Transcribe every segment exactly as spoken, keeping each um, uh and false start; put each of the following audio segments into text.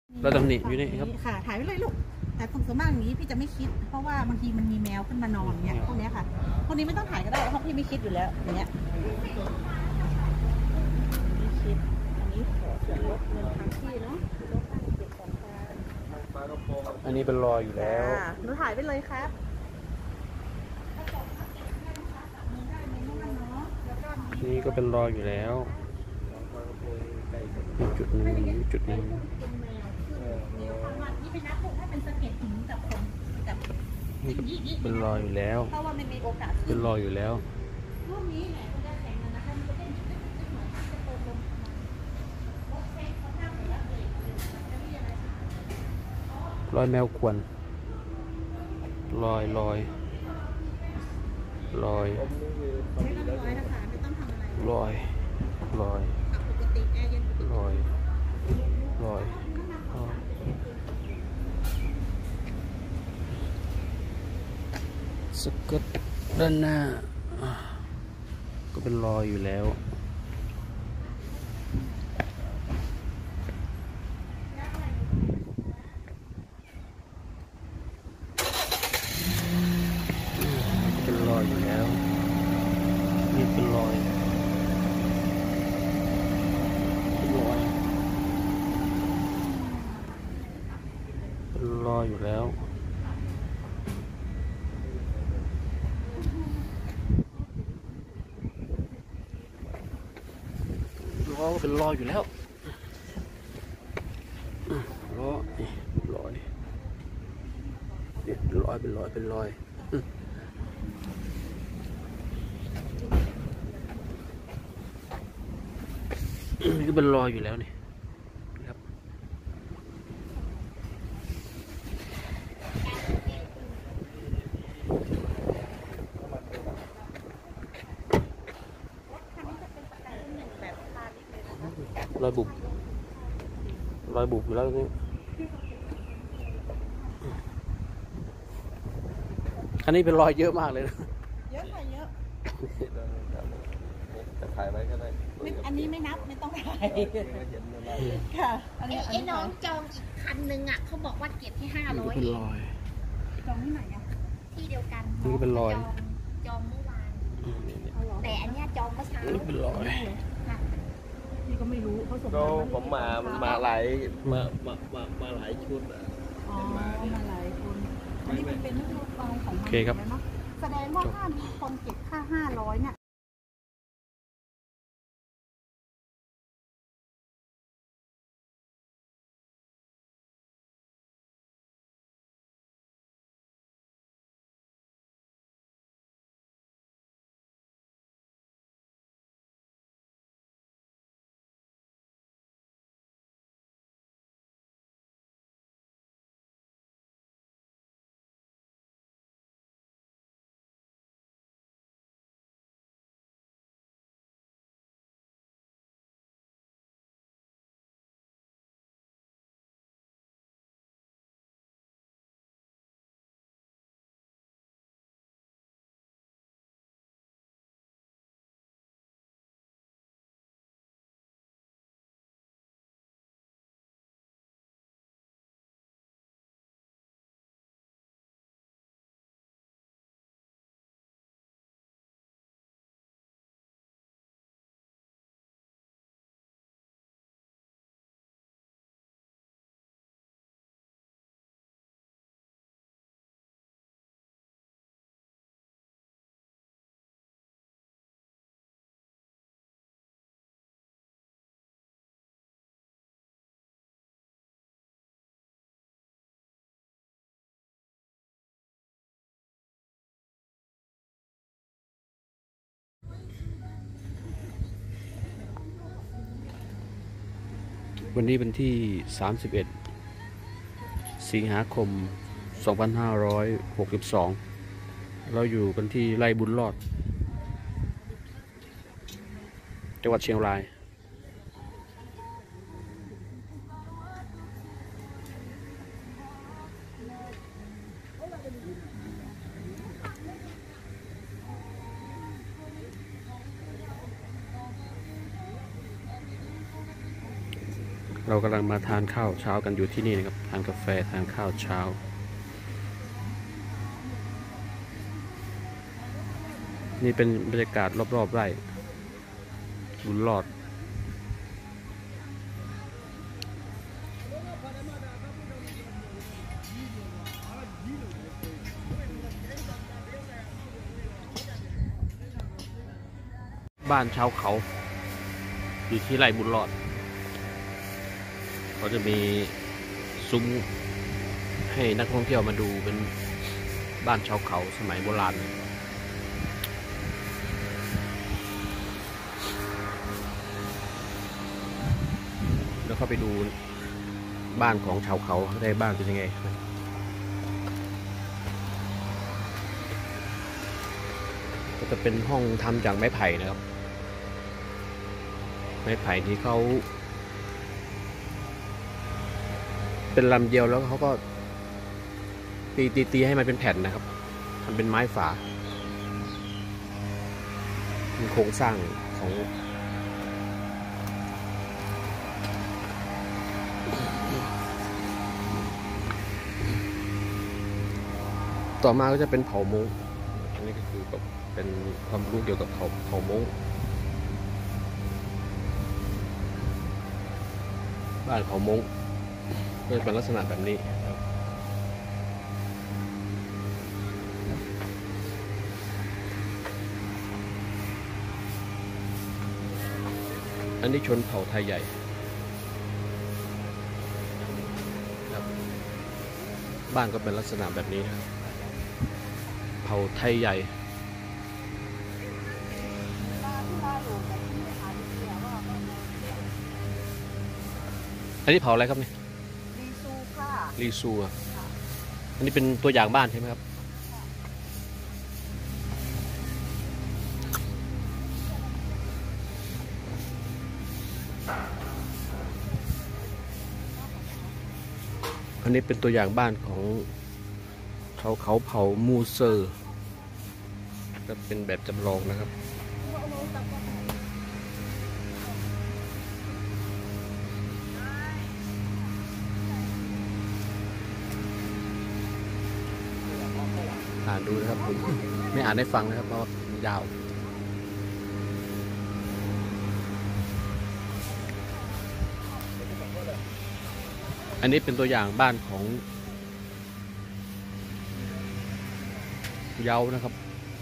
เราตำหนิอยู่นี่ครับค่ะถ่ายไว้เลยลูกแต่ส่วนมากอย่างนี้พี่จะไม่คิดเพราะว่าบางทีมันมีแมวขึ้นมานอนเนี่ยพวกนี้ค่ะพวกนี้ไม่ต้องถ่ายก็ได้เพราะพี่ไม่คิดอยู่แล้วอย่างเงี้ยไม่คิดอันนี้ขอส่วนลดเงินทางที่เนาะลดการเก็บของการอันนี้เป็นรอยอยู่แล้วหนูถ่ายไปเลยครับนี่ก็เป็นรอยอยู่แล้วจุดหนึ่งจุดหนึ่งนี่เป็นนักปลูกให้เป็นสะเก็ดหินกับคนกับนี่ก็เป็นรอยอยู่แล้วเพราะว่ามันมีโอกาสเป็นรอยอยู่แล้วรูปนี้แหละมันจะแข็งนะคะมันจะเป็นจุดๆๆหน่อยจะเติมลมรอยแมวควนรอยรอยรอยไม่ต้องร้อยนะคะไม่ต้องทำอะไรรอยรอยปกติแอร์เย็นรอยรอยสกัดด้านหน้าก็เป็นรอยอยู่แล้วเป็นรอยอยู่แล้วนี่เป็นรอยเป็นรอยเป็นรอยอยู่แล้วล้อก็เป็นรอยอยู่แล้วล้อรอยเป็นรอยเป็นรอยเป็นรอยนี่ก็เป็นรอยอยู่แล้วนี่ครับรอยบุบรอยบุบอยู่แล้วนี่อันนี้เป็นรอยเยอะมากเลยนะเยอะค่ะเยอะจะถ่ายไว้ก็ได้อันนี้ไม่นับไม่ต้องถ่ายค่ะอันนี้ไอ้น้องจองอีกคันนึงอ่ะเขาบอกว่าเก็บที่ห้าร้อยเป็นรอยจองที่ไหนอ่ะที่เดียวกันนี่เป็นรอยจองเมื่อวานแต่อันนี้จองเมื่อเช้านี่เป็นรอยพี่ก็ไม่รู้เขาส่งก็ผมมามาหลายมามามามาหลายชุดอ่ะอ๋อมาหลายคนอันนี้มันเป็นเรื่องราวของมันโอเคครับแสดงว่าถ้ามีคนเก็บค่าห้าร้อยเนี่ยวันนี้เป็นที่สามสิบเอ็ดสิงหาคมสองพันห้าร้อยหกสิบสองเราอยู่กันที่ไร่บุญรอดจังหวัดเชียงราย คเรากำลังมาทานข้าวเช้ากันอยู่ที่นี่นะครับทานกาแฟทานข้าวเช้านี่เป็นบรรยากาศรอบๆไร่บุญรอดบ้านชาวเขาอยู่ที่ไร่บุญรอดเขาจะมีซุ้มให้นักท่องเที่ยวมาดูเป็นบ้านชาวเขาสมัยโบราณแล้วเข้าไปดูบ้านของชาวเขาได้บ้านเป็นยังไงก็จะเป็นห้องทำจากไม้ไผ่นะครับไม้ไผ่ที่เขาเป็นลำเดียวแล้วเขาก็ตีตีตีให้มันเป็นแผ่นนะครับทำเป็นไม้ฝาเป็นโครงสร้างของต่อมาก็จะเป็นเผ่ามงอันนี้ก็คือแบบเป็นความรู้เกี่ยวกับเผ่าเผ่ามงบ้านเผ่ามงก็จะเป็นลักษณะแบบนี้อันนี้ชนเผ่าไทยใหญ่ครับบ้านก็เป็นลักษณะแบบนี้นะครับเผ่าไทยใหญ่อันนี้เผาอะไรครับเนี่ยรีซูค่ะรีซูอ่ะอันนี้เป็นตัวอย่างบ้านใช่ไหมครับอันนี้เป็นตัวอย่างบ้านของเขาเขาเผามูเซอร์ก็เป็นแบบจำลองนะครับอ่านดูนะครับผมไม่อ่านให้ฟังนะครับเพราะมันยาวอันนี้เป็นตัวอย่างบ้านของเยานะครับ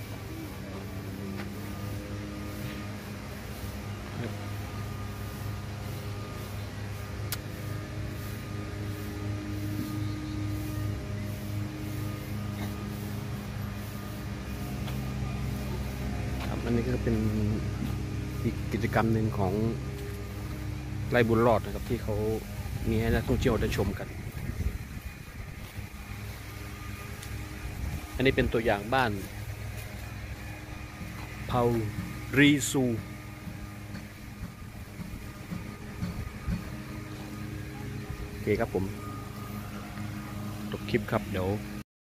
อันนี้ก็เป็นอีกกิจกรรมหนึ่งของไร่บุญรอดนะครับที่เขามีให้นักท่องเที่ยวได้ชมกันอันนี้เป็นตัวอย่างบ้านเผารีซูโอเคครับผมจบคลิปครับเดี๋ยว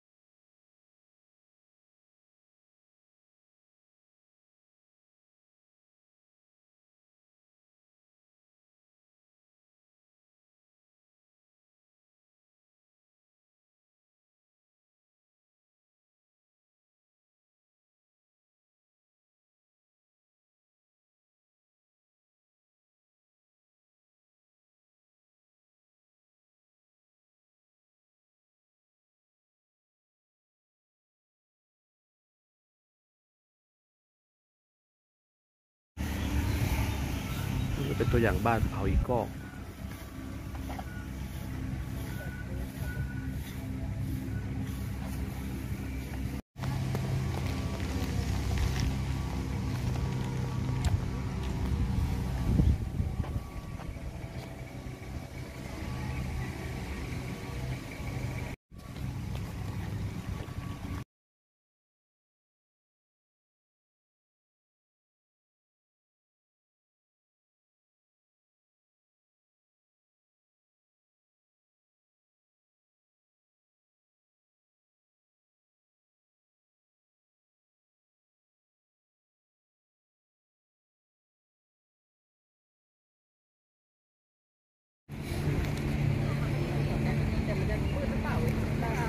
เป็นตัวอย่างบ้านเผาอีกก็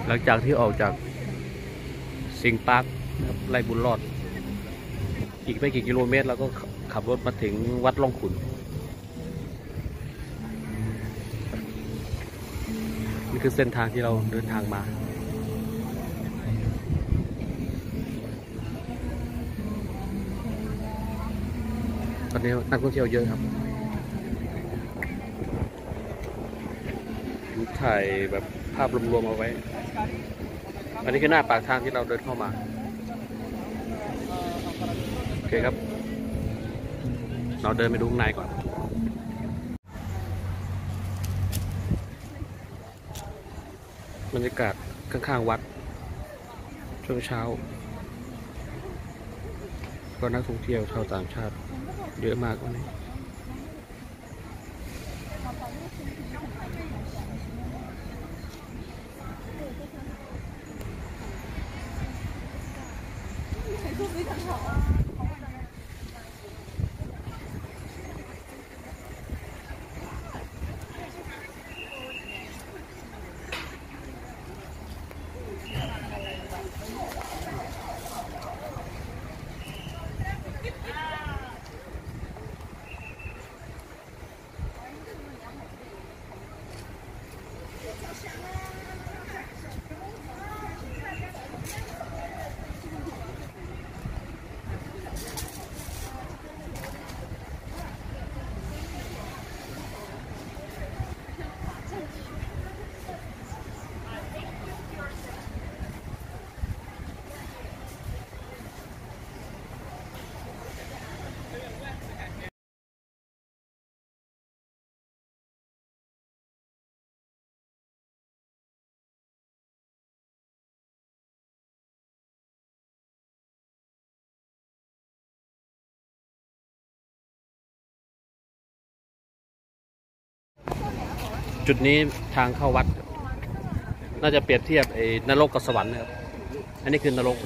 หลังจากที่ออกจากสิงห์ปาร์คไร่บุญรอดอีกไม่กี่กิโลเมตรเราก็ขับรถมาถึงวัดล่องขุนนี่คือเส้นทางที่เราเดินทางมาตอนนี้นักท่องเที่ยวเยอะครับถ่ายแบบภาพรวมๆเอาไว้อันนี้คือหน้าปากทางที่เราเดินเข้ามาโอเคครับเราเดินไปดูข้างในก่อนบรรยากาศข้างๆวัดช่วงเช้าก็นักท่องเที่ยวชาวต่างชาติเยอะมากวันนี้จุดนี้ทางเข้าวัดน่าจะเปรียบเทียบไอ้นรกกับสวรรค์นะครับอันนี้คือนรก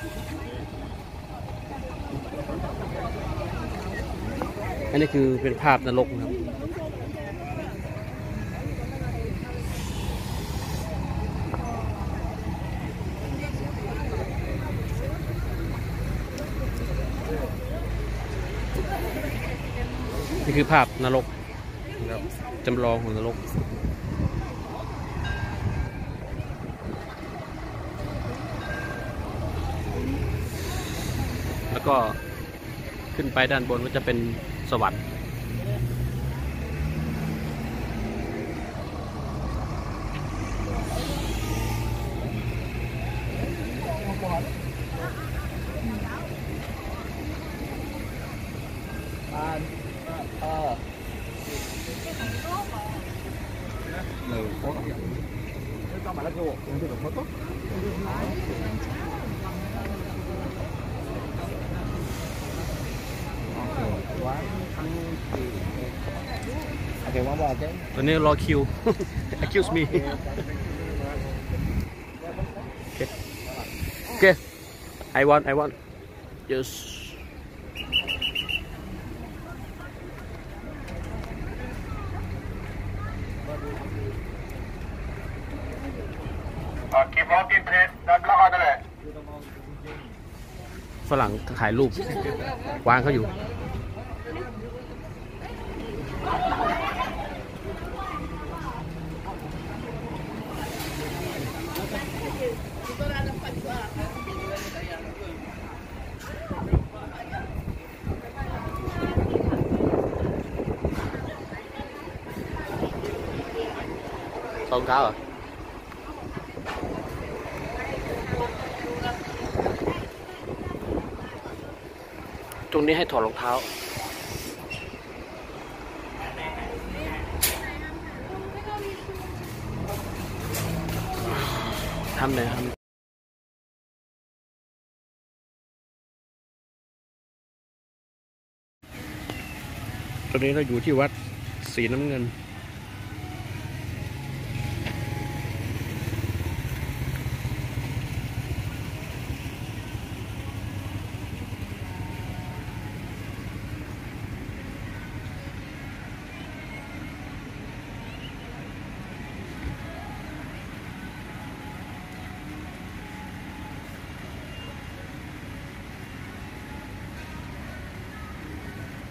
อันนี้คือเป็นภาพนรกนะครับนี่คือภาพนรกนะครับจำลองของนรกแล้วก็ขึ้นไปด้านบนก็จะเป็นสวรรค์ตอนนี้รอคิว excuse me โอเคโอเค I want I want yes ฝรั่งถ่ายรูปวางเขาอยู่รองเท้าเหรอตรงนี้ให้ถอดรองเท้าทำเลยครับตอนนี้เราอยู่ที่วัดสีน้ำเงิน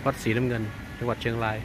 วัดศรีน้ำเงินจังหวัดเชียงราย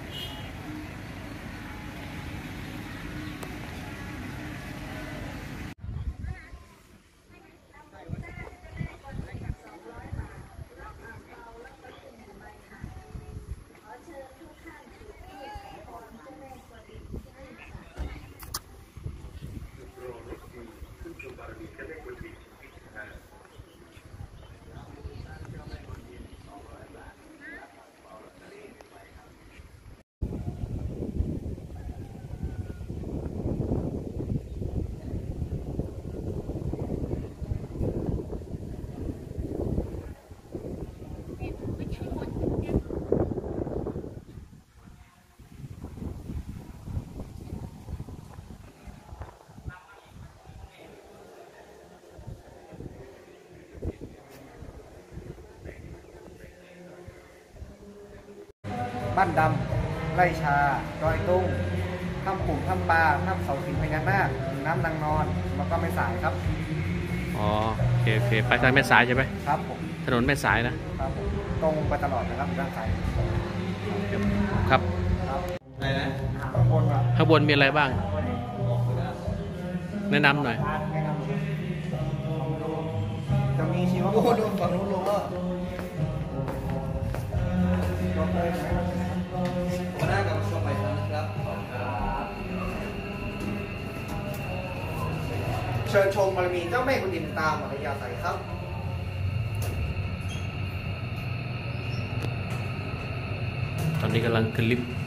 บ้านดำไร่ชาดอยตุ้งถ้ำปุ่มถ้ำปลาถ้ำเสาสิงห์พญานาคน้ำนางนอนแล้วก็แม่สายครับอ๋อโอเคโอเคไปทางแม่สายใช่ไหมครับผมถนนแม่สายนะครับผมตรงไปตลอดนะครับด้านซ้ายครับครับอะไรนะข้างบนอ่ะข้างบนมีอะไรบ้าง แนะนำหน่อยแนะนำจะมีชีวประวัติฝั่งนู้นลงก็ลงเลยหัวหน้ากับช่วงไปนะครับเชิญชมบารมีเจ้าแม่กุฎิมตามอัธยาศัยครับตอนนี้กำลังขึ้นลิฟต์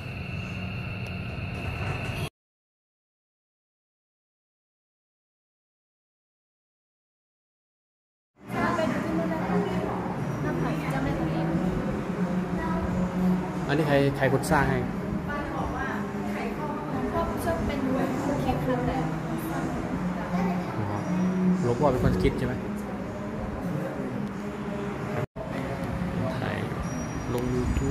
อันนี้ใครใครคนสร้างให้ป้าบอกว่าใครก็พ่อชอบเป็นคนคิดค่ะแต่อ๋อหลวงพ่อเป็นคนคิดใช่ไหมถ่ายลง ยูทูบ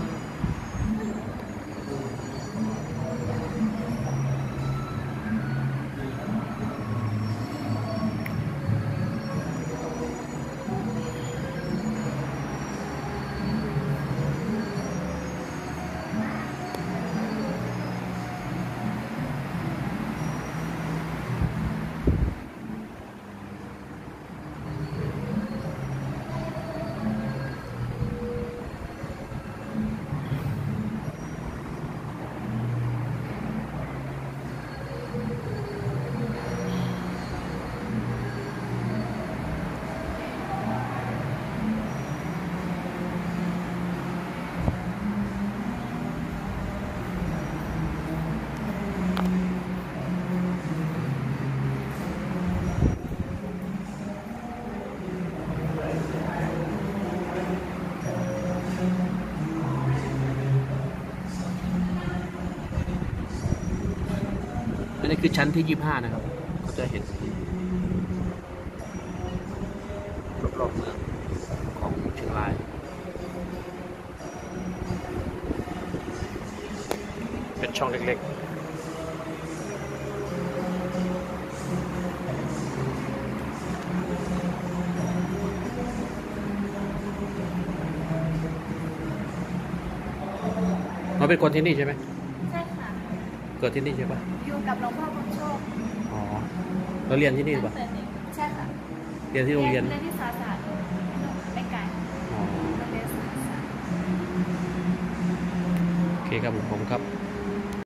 อันนี้คือชั้นที่ยี่สิบห้านะครับก็จะเห็นรอบๆเมืองของเชียงรายเป็นช่องเล็กๆเราเป็นคนที่นี่ใช่ไหมใช่ค่ะเกิดที่นี่ใช่ปะอยู่กับหลวงพ่อบุญโชคอ๋อเราเรียนที่นี่ปะตั้งแต่เด็กใช่ค่ะเรียนที่โรงเรียนเรียนที่สาสาไม่ไกลอ๋อโรงเรียนสาสาโอเคครับผมผมครับ